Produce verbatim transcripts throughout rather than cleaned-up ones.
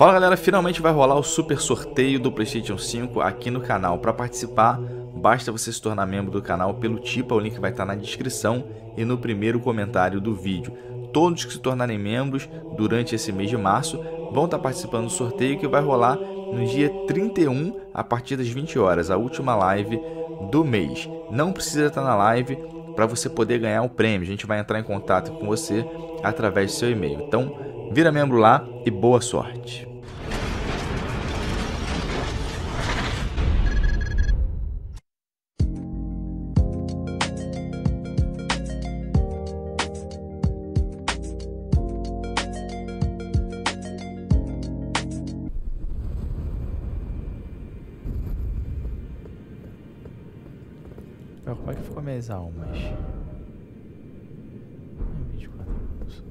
Fala galera, finalmente vai rolar o super sorteio do PlayStation cinco aqui no canal. Para participar, basta você se tornar membro do canal pelo Tipa, o link vai estar na descrição e no primeiro comentário do vídeo. Todos que se tornarem membros durante esse mês de março vão estar participando do sorteio que vai rolar no dia trinta e um, a partir das vinte horas, a última live do mês. Não precisa estar na live para você poder ganhar o prêmio. A gente vai entrar em contato com você através do seu e-mail. Então, vira membro lá e boa sorte. Como é que ficou minhas almas? vinte e quatro minutos.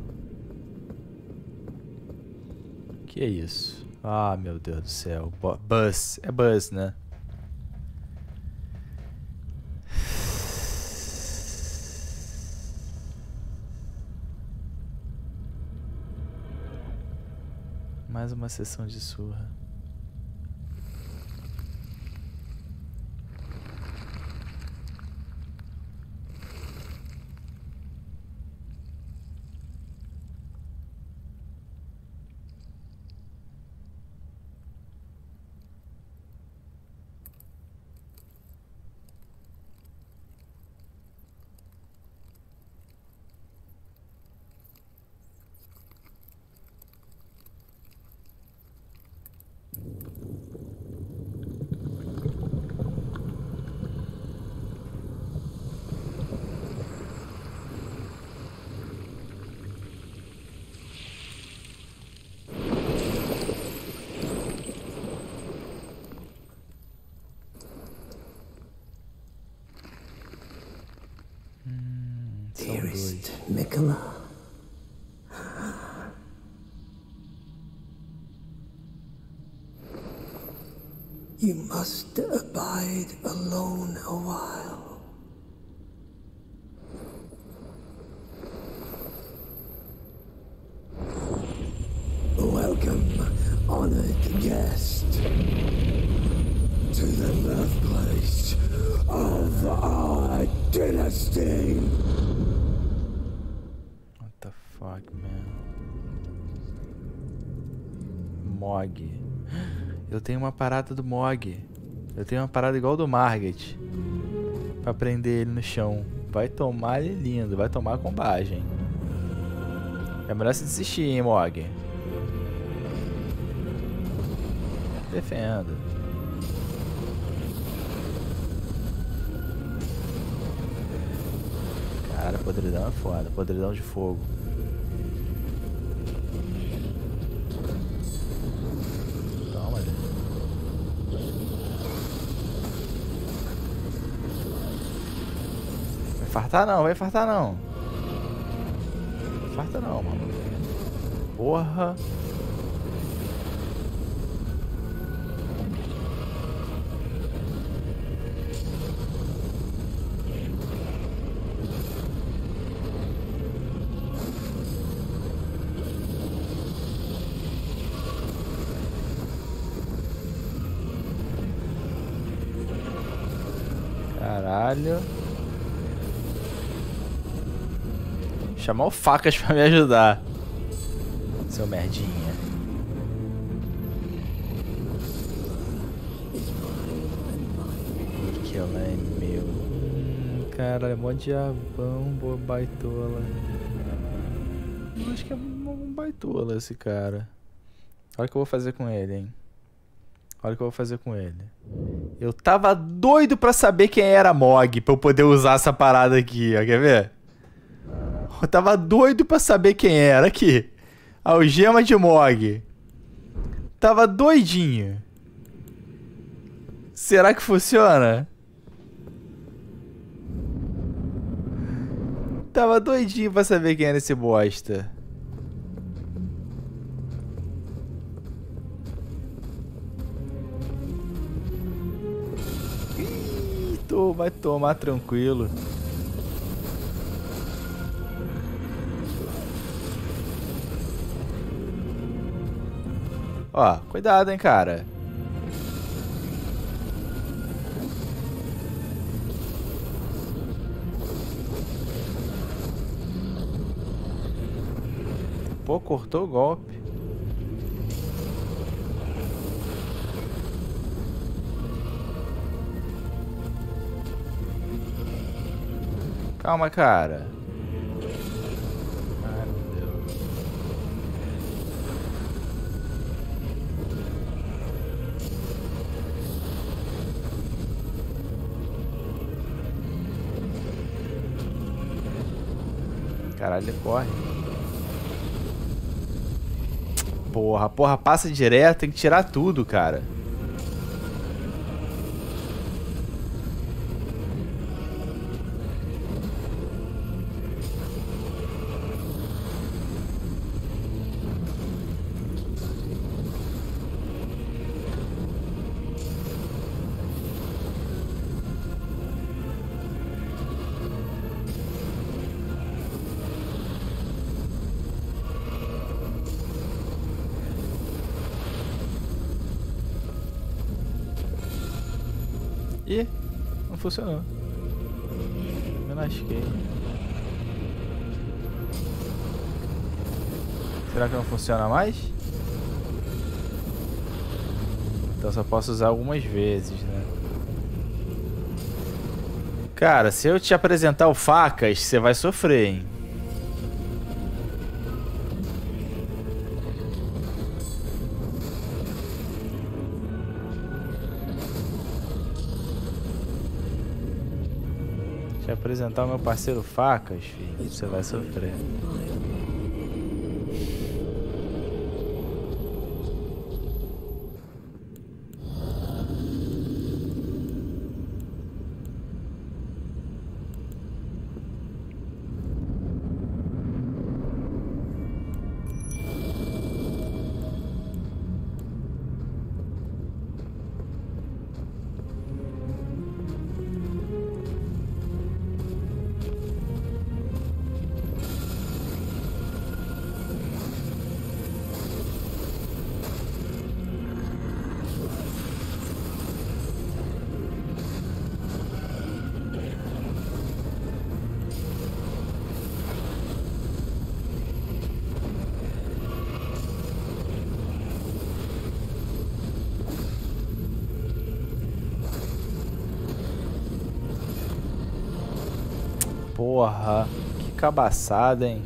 Que é isso? Ah, meu Deus do céu. Buzz. É Buzz, né? Mais uma sessão de surra. Dearest Miquella, you must abide alone a while. Welcome, honored guest, to the birthplace of our dynasty. Fuck, man. Mog. Eu tenho uma parada do Mog. Eu tenho uma parada igual do Margit. Pra prender ele no chão. Vai tomar ele lindo. Vai tomar combagem. É melhor se desistir, hein, Mog. Defenda. Cara, podridão é foda. Podridão de fogo. Fartar não, vai fartar não. Farta não, mano. Porra. Caralho. Chamar o Facas pra me ajudar. Seu merdinha. Que ela é meu. Hum, cara, é mó diabão, boa baitola. Eu acho que é um baitola esse cara. Olha o que eu vou fazer com ele, hein. Olha o que eu vou fazer com ele. Eu tava doido pra saber quem era Mog, pra eu poder usar essa parada aqui, ó. Quer ver? Eu tava doido pra saber quem era. Aqui. Algema de Mog. Tava doidinho. Será que funciona? Tava doidinho pra saber quem era esse bosta. Ih, tô, vai tomar tranquilo. Ó, cuidado, hein, cara. Pô, cortou o golpe. Calma, cara. Ai, meu Deus. Caralho, ele corre. Porra, porra, passa direto, tem que tirar tudo, cara. Ih, não funcionou. Me lasquei. Será que não funciona mais? Então só posso usar algumas vezes, né? Cara, se eu te apresentar o facas, você vai sofrer, hein? Te apresentar o meu parceiro facas, filho, você vai sofrer. Porra, que cabaçada, hein?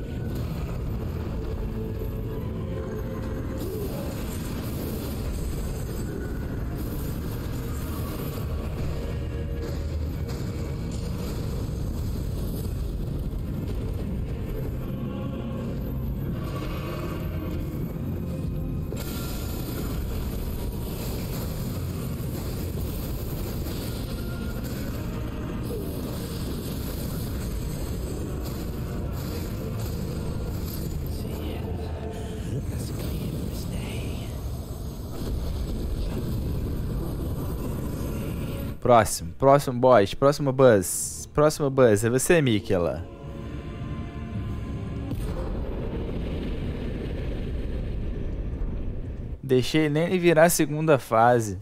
Próximo, próximo boss, próximo buzz, próximo buzz, é você, Miquela. Deixei nem virar a segunda fase.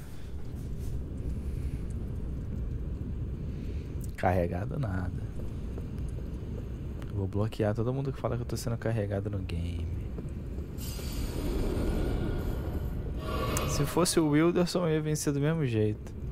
Carregado nada. Vou bloquear todo mundo que fala que eu tô sendo carregado no game. Se fosse o Wilderson, eu ia vencer do mesmo jeito.